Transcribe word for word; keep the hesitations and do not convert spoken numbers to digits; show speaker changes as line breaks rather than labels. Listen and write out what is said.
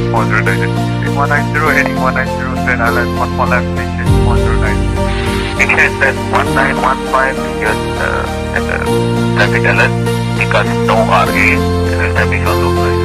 four zero nine. one nine zero, heading one nine zero, set island, one four left, station one zero nine.
Station set one nine one five, just uh, at the traffic alert, because no R A, and the traffic on low price.